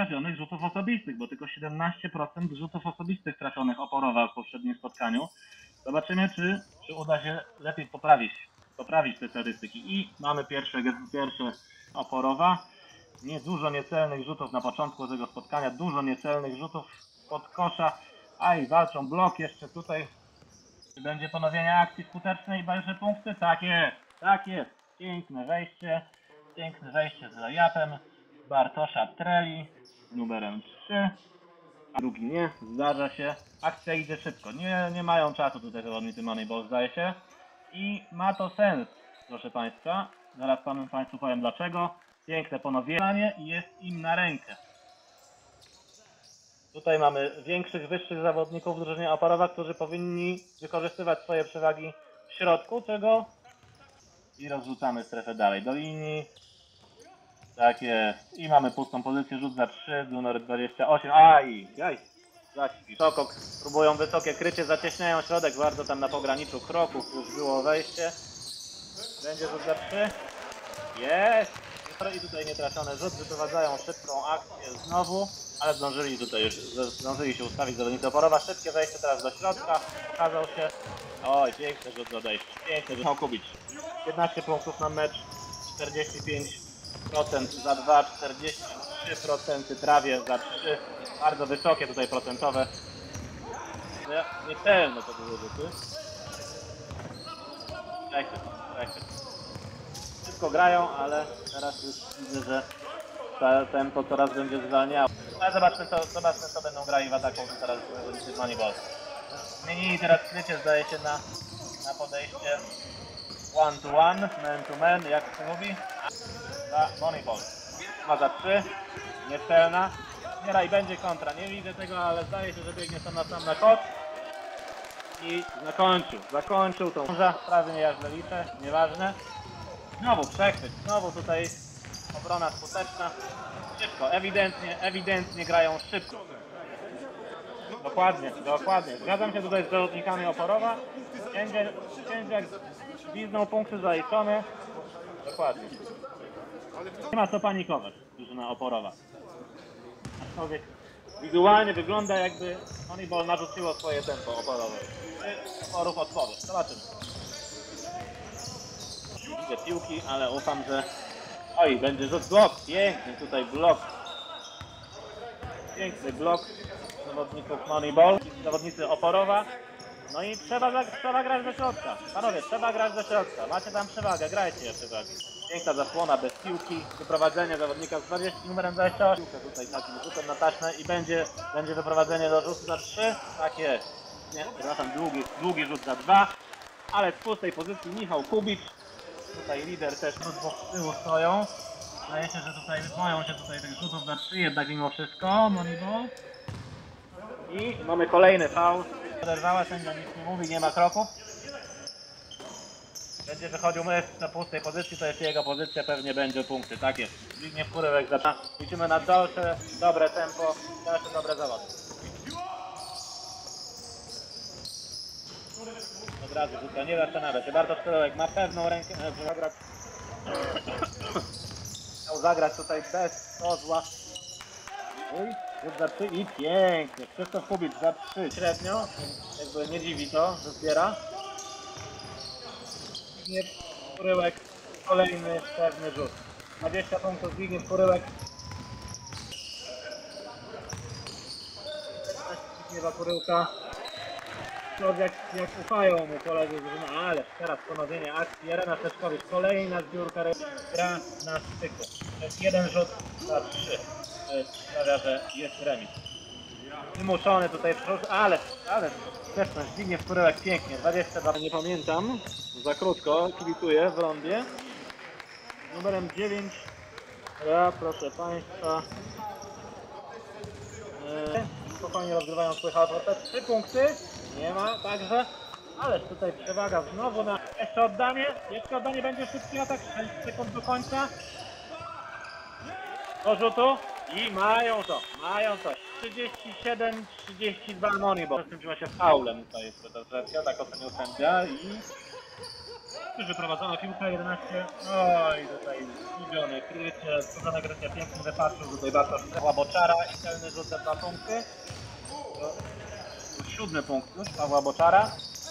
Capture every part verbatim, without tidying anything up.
trafionych rzutów osobistych, bo tylko siedemnaście procent rzutów osobistych trafionych oporowa w poprzednim spotkaniu. Zobaczymy, czy, czy uda się lepiej poprawić, poprawić te statystyki. I mamy pierwsze, pierwsze oporowa. Nie dużo niecelnych rzutów na początku tego spotkania, dużo niecelnych rzutów pod kosza. A i walczą blok jeszcze tutaj. Czy będzie ponowienie akcji skutecznej i dalsze punkty? Tak jest, tak jest. Piękne wejście, piękne wejście z layupem Bartosza Treli z numerem trzy. A drugi nie, zdarza się. Akcja idzie szybko, nie, nie mają czasu tutaj zawodnicy Moneyball, zdaje się. I ma to sens, proszę Państwa. Zaraz panu, Państwu powiem dlaczego. Piękne ponowienie i jest im na rękę. Tutaj mamy większych, wyższych zawodników w drużynie oporowa, którzy powinni wykorzystywać swoje przewagi w środku, czego i rozrzucamy strefę dalej do linii. Tak jest. I mamy pustą pozycję, rzut za trzy, numer dwadzieścia osiem. Aj, jaj. Wysoko, próbują wysokie krycie, zacieśniają środek, bardzo tam na pograniczu kroków już było wejście. Będzie rzut za trzy. Jest. I tutaj nietrafiony rzut, wyprowadzają szybką akcję znowu, ale zdążyli tutaj już, zdążyli się ustawić zawodnicy oporowa. Szybkie wejście teraz do środka, pokazał się. Oj, piękny rzut do odejścia, piękny rzut. Kubić. piętnaście punktów na mecz, czterdzieści pięć procent za dwa, czterdzieści trzy procent prawie za trzy. Bardzo wysokie tutaj procentowe. Niecelne to były rzuty. Czekaj, czekaj. Wszystko grają, ale teraz już widzę, że tempo coraz będzie zwalniało. Ale zobaczmy co, zobaczmy co będą grali w ataku teraz w Moneyball. Zmienili teraz krycie, zdaje się, na, na podejście one to one, man to man, jak się mówi, na Moneyball. Ma za trzy, niecelna. Miera i będzie kontra, nie widzę tego, ale zdaje się, że biegnie sam na sam na kot. I zakończył, zakończył tą murza, prawie nie ja źle liczę, nieważne. Znowu przechwyt, znowu tutaj obrona skuteczna. Szybko, ewidentnie, ewidentnie grają szybko. Dokładnie, dokładnie. Zgadzam się tutaj z zawodnikami oporowa. Ciężar, ciężar gwizdną punkty zaliczone. Dokładnie. Nie ma co panikować, drużyna oporowa. Aczkolwiek wizualnie wygląda, jakby Moneyball narzuciło swoje tempo oporowe. Oporów odpowie. Zobaczymy. Widzę piłki, ale ufam, że... Oj, będzie rzut blok. Piękny tutaj blok. Piękny blok zawodników Moneyball. Zawodnicy oporowa. No i trzeba, trzeba grać do środka. Panowie, trzeba grać do środka. Macie tam przewagę, grajcie przewagę. Piękna zasłona bez piłki. Wyprowadzenie zawodnika z dwudziestym numerem dwadzieścia osiem. Piłkę tutaj takim rzutem na taśmę i będzie, będzie wyprowadzenie do rzutu za trzy. Tak jest. Nie, przepraszam, długi, długi rzut za dwa. Ale z pustej pozycji Michał Kubicz. Tutaj lider też z dwóch z tyłu stoją. Zdaje się, że tutaj boją się tutaj tych rzutów za trzy, jednak mimo wszystko Moneyball. I mamy kolejny faul. Oderwała, sędzia nic nie mówi, nie ma kroków. Będzie wychodził mecz na pustej pozycji, to jest jego pozycja, pewnie będzie punkty, tak jest. Zbigniew Kuryłek zaczyna. Liczymy na dalsze, dobre tempo, dalsze dobre zawody. Od razu rzuca, nie zastanawia się. Bartosz Kuryłek ma pewną rękę, żeby zagrać. Chciał zagrać tutaj bez kozła. Uj, rzut za trzy i pięknie. Krzysztof Kubicz za trzy średnio. Jakby nie dziwi to, że zbiera. Zbigniew Kuryłek, kolejny pewny rzut. dwadzieścia punktów Zbigniew Kuryłek. Zbigniewa Kuryłka. Jak, jak ufają mu koledzy, no ale teraz ponowienie akcji. Jarena Steczkowicz, kolejna zbiórka, gra na styku. To jest jeden rzut za trzy. To jest, sprawia, że jest remis. Wymuszony tutaj, ale, ale też Zbigniew Kuryłek pięknie, dwadzieścia dwa, nie pamiętam, za krótko, kibicuję w rondzie. Numerem dziewięć, ja proszę Państwa. Eee, spokojnie rozgrywają swój chaos, te trzy punkty. Nie ma, także, ale tutaj przewaga znowu na jeszcze oddanie, jeszcze oddanie będzie szybki atak, sześć sekund do końca. Do rzutu i mają to, mają to, trzydzieści siedem trzydzieści dwa Moneyball. Skończyła się faulem, to jest ta rzeczka, tak ocenił sędzia i którzy prowadzono piłkę jedenaście. Oj, tutaj zgubione krycie, zgubione krycie, piękny wypatrzył tutaj Bartosz Pawła Boczara i celny rzut za dwa punkty. To, to siódmy punkt już Pawła Boczara.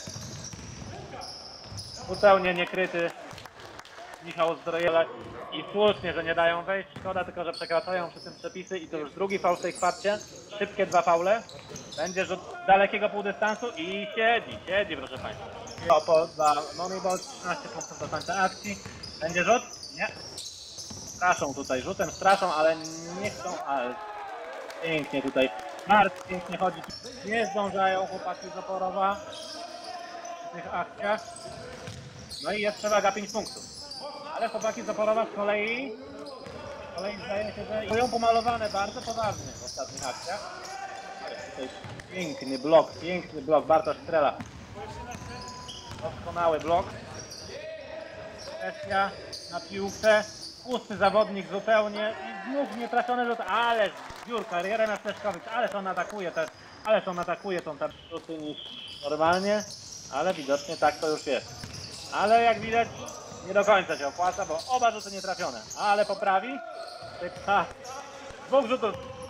Zupełnie niekryty Michał Zdrojewski i słusznie, że nie dają wejść. Szkoda tylko, że przekraczają przy tym przepisy i to już drugi faul w tej kwarcie. Szybkie dwa faule. Będzie rzut z dalekiego półdystansu i siedzi, siedzi proszę Państwa. Opo dla Moneyball, trzynaście punktów do końca akcji. Będzie rzut? Nie. Straszą tutaj rzutem, straszą, ale nie chcą, ale pięknie tutaj. Mark pięknie chodzi. Nie zdążają chłopaki z Oporowa w tych akcjach. No i jest przewaga pięć punktów. Ale chłopaki z Oporowa z kolei, z kolei zdaje się, że mają pomalowane bardzo poważnie w ostatnich akcjach. Tutaj piękny blok, piękny blok, Bartosz Strela. Doskonały blok. Kwestia na piłce. Pusty zawodnik zupełnie i znów nietrafiony rzut, ale zbiórka, Jeremiasz Leszkowicz, ależ on atakuje te, ależ on atakuje tą tam rzuty niż normalnie, ale widocznie tak to już jest. Ale jak widać nie do końca się opłaca, bo oba rzuty nietrafione, ale poprawi. Ha, dwóch rzutów.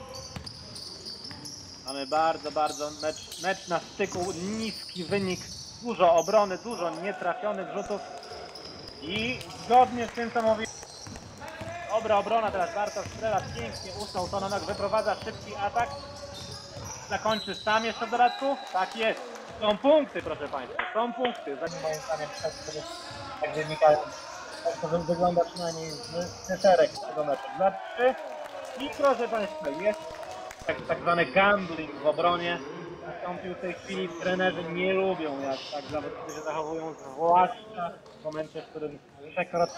Mamy bardzo, bardzo mecz, mecz na styku, niski wynik, dużo obrony, dużo nietrafionych rzutów i zgodnie z tym co mówi dobra obrona, teraz Bartosz Strela pięknie usnął Tononak, wyprowadza szybki atak, zakończy sam jeszcze w dodatku, tak jest, są punkty proszę Państwa, są punkty, zanim moim zdaniem tak wynikają, tak to wygląda przynajmniej z cyferek tego meczu, dwa trzy i proszę Państwa jest tak, tak zwany gambling w obronie, nastąpił w tej chwili, trenerzy nie lubią jak tak zawodnicy się zachowują, zwłaszcza w momencie, w którym przekroczy.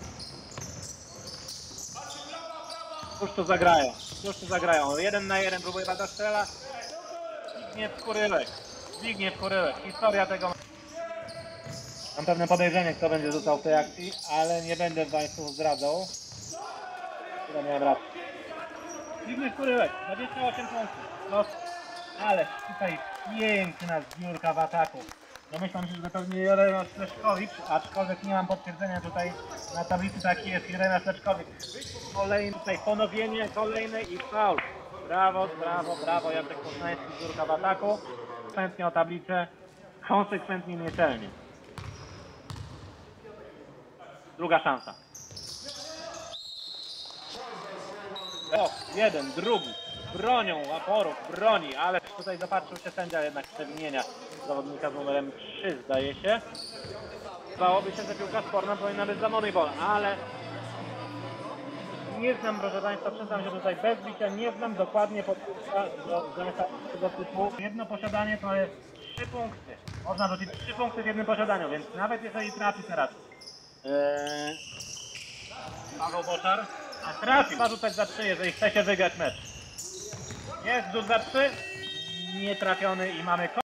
Cóż to zagrają, cóż to zagrają, jeden na jeden próbuje Bartosz Strela, Zbigniew Kurylek, Zbigniew Kurylek, historia tego. Mam pewne podejrzenie, kto będzie rzucał w tej akcji, ale nie będę Państwu zdradzał. Chyba miałem rację. Zbigniew Kurylek, dwadzieścia osiem punktów, no, ale tutaj piękna zbiórka w ataku. Domyślam się, że pewnie Jeremiasz Leszkowicz, aczkolwiek nie mam potwierdzenia tutaj na tablicy, taki jest Jeremiasz Leszkowicz. Kolejny tutaj ponowienie, kolejny i faul. Brawo, brawo, brawo, Jacek Posnański, zbiórka w ataku. Konsekwentnie o tablicę, konsekwentnie niecelnie. Druga szansa. O, jeden, drugi. Bronią Oporów, broni, ale tutaj zapatrzył się sędzia jednak przewinienia zawodnika z numerem trzy zdaje się. Zdawałoby się, że piłka sporna powinna być za Moneyball, ale nie znam, proszę Państwa, przyznam się tutaj bez bicia, nie znam dokładnie podpisania do tego typu. Jedno posiadanie to jest trzy punkty. Można rzucić trzy punkty w jednym posiadaniu, więc nawet jeżeli trafi teraz yy, Paweł Boczar, a trafi, ma rzucać za trzy, jeżeli chce się wygrać mecz. Jest rzut za trzy, nietrafiony i mamy